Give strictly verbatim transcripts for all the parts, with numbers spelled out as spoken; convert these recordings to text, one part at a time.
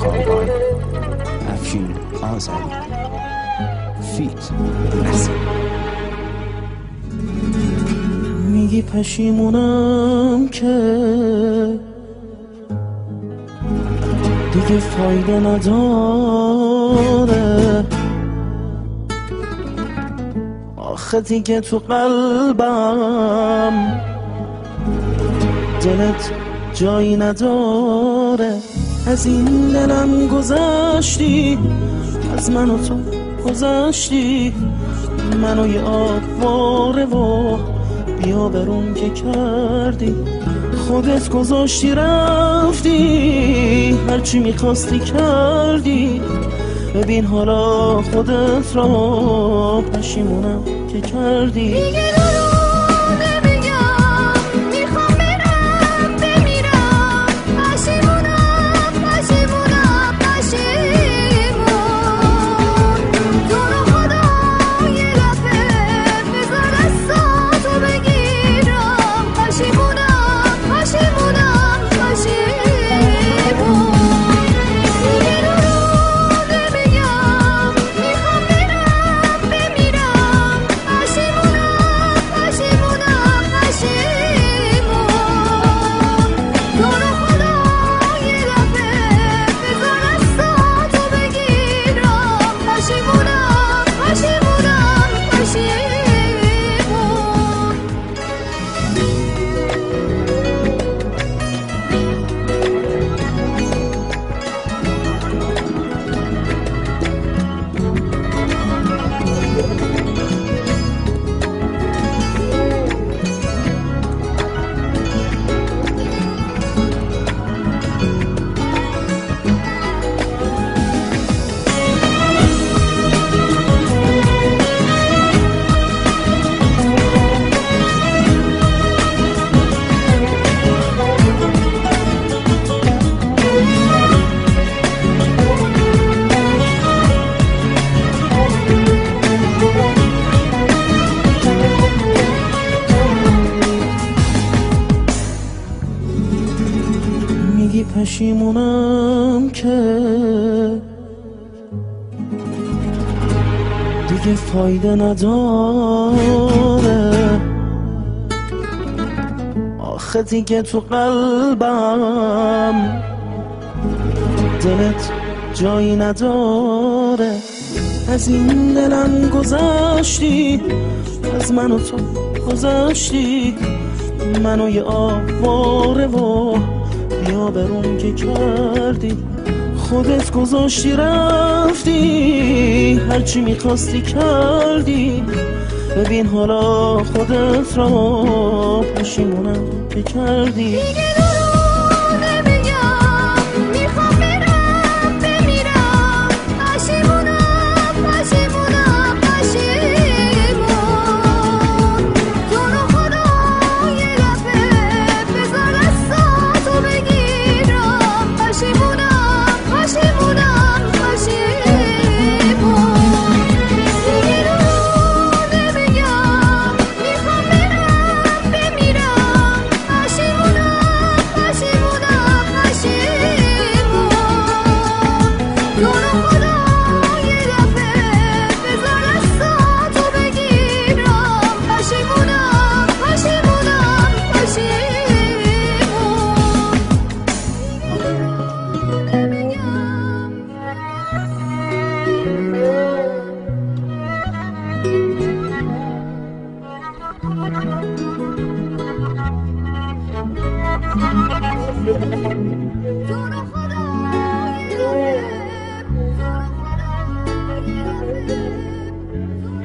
کارگاه افشین آذری فیت نسیم. میگی پشیمونم که دیگه فایده نداره، آخه دیگه تو قلبم دلت جایی نداره. از این دلم گذشتی، از من و تو گذشتی، منو یه آواره و بیا برون که کردی. خودت گذاشتی رفتی، هرچی میخواستی کردی. ببین حالا خودت را پشیمونم که کردی. میگی پشیمونم که دیگه فایده نداره، آخه دیگه تو قلبم دلت جایی نداره. از این دلم گذشتی، از من و تو گذشتی، منو یه آواره و بیا برون که کردی. خودت گذاشتی رفتی، هرچی میخواستی کردی. ببین حالا خودت را پشیمونم که کردی.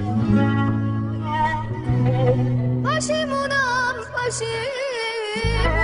پشیمونم پشیمونم